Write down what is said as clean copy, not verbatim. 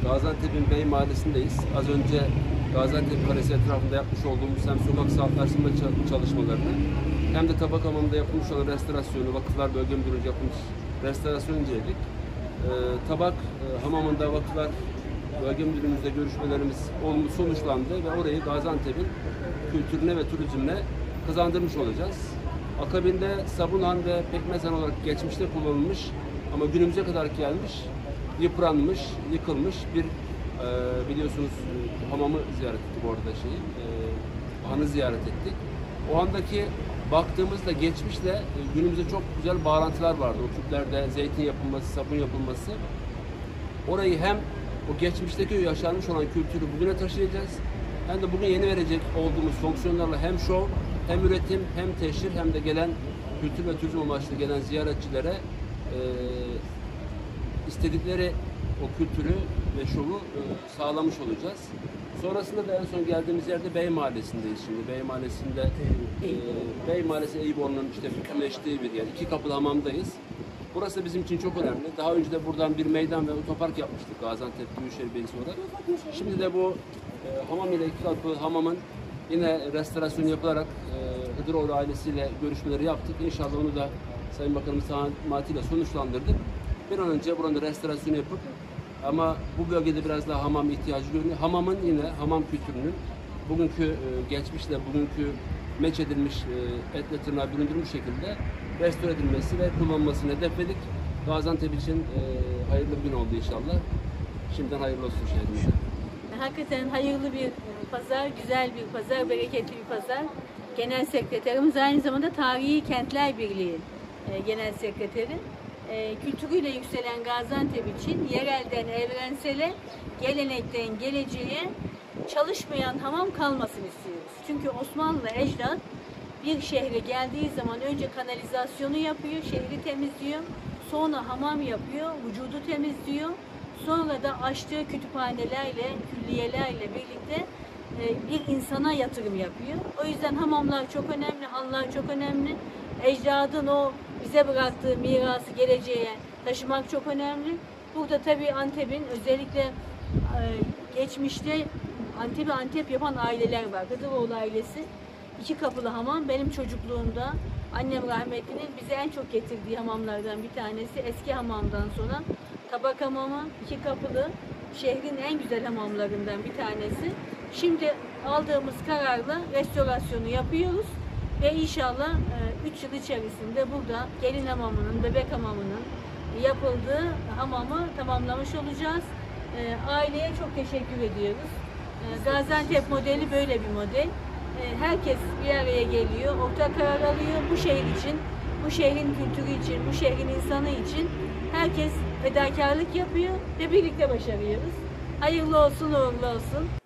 Gaziantep'in Bey Mahallesi'ndeyiz. Az önce Gaziantep Kalesi etrafında yapmış olduğumuz hem sokak sağlıklaştırma çalışmalarını hem de Tabak Hamamı'nda yapılmış olan restorasyonu, Vakıflar Bölge Müdürlüğü'nce yapılmış restorasyonu inceledik. Tabak Hamamı'nda Vakıflar Bölge Müdürlüğümüzle görüşmelerimiz sonuçlandı ve orayı Gaziantep'in kültürüne ve turizmine kazandırmış olacağız. Akabinde Sabunhan ve Pekmezhan olarak geçmişte kullanılmış ama günümüze kadar gelmiş, yıpranmış, yıkılmış bir biliyorsunuz hamamı ziyaret ettik orada hanı ziyaret ettik. O andaki baktığımızda geçmişle günümüzde çok güzel bağlantılar vardı. O tüplerde zeytin yapılması, sabun yapılması. Orayı hem o geçmişteki yaşanmış olan kültürü bugüne taşıyacağız. Hem de bugün yeni verecek olduğumuz fonksiyonlarla hem şov, hem üretim, hem teşhir, hem de gelen kültür ve turizm amaçlı gelen ziyaretçilere istedikleri o kültürü ve şovu sağlamış olacağız. Sonrasında da en son geldiğimiz yerde Bey Mahallesi'ndeyiz şimdi. Bey Mahallesi'nde Bey Mahallesi Eyüboğlu'nun işte bütünleştiği bir yer. İki kapılı hamamdayız. Burası bizim için çok önemli. Daha önce de buradan bir meydan ve otopark yapmıştık Gaziantep Büyükşehir Belediyesi olarak. Şimdi de bu hamam ile iki kapılı hamamın yine restorasyonu yapılarak Hıdıroğlu ailesiyle görüşmeleri yaptık. İnşallah onu da Sayın Bakanımız talimatıyla sonuçlandırdık. Bir an önce buranın restorasyonu yapıp ama bu bölgede biraz daha hamam ihtiyacı görünüyor. Hamamın yine hamam kültürünün bugünkü geçmişle bugünkü meç edilmiş etle tırnağa büründürülmüş şekilde restore edilmesi ve kullanılmasını hedefledik. Gaziantep için hayırlı bir gün oldu inşallah. Şimdiden hayırlı olsun şehrimize. Hakikaten hayırlı bir pazar, güzel bir pazar, bereketli bir pazar. Genel Sekreterimiz aynı zamanda Tarihi Kentler Birliği Genel Sekreteri. Kültürüyle yükselen Gaziantep için yerelden evrensele, gelenekten geleceğe çalışmayan hamam kalmasını istiyoruz. Çünkü Osmanlı ecdat bir şehre geldiği zaman önce kanalizasyonu yapıyor, şehri temizliyor, sonra hamam yapıyor, vücudu temizliyor, sonra da açtığı kütüphanelerle, külliyelerle birlikte bir insana yatırım yapıyor. O yüzden hamamlar çok önemli, hanlar çok önemli. Ecdadın o bize bıraktığı mirası geleceğe taşımak çok önemli. Burada tabii Antep'in özellikle geçmişte Antep yapan aileler var. Hıdıroğlu ailesi. İki kapılı hamam benim çocukluğumda annem rahmetlinin bize en çok getirdiği hamamlardan bir tanesi. Eski hamamdan sonra Tabak Hamamı, iki kapılı, şehrin en güzel hamamlarından bir tanesi. Şimdi aldığımız kararla restorasyonu yapıyoruz ve inşallah 3 yıl içerisinde burada gelin hamamının, bebek hamamının yapıldığı hamamı tamamlamış olacağız. Aileye çok teşekkür ediyoruz. Gaziantep modeli böyle bir model. Herkes bir araya geliyor, ortak karar alıyor. Bu şehir için, bu şehrin kültürü için, bu şehrin insanı için herkes fedakarlık yapıyor ve birlikte başarıyoruz. Hayırlı olsun, uğurlu olsun.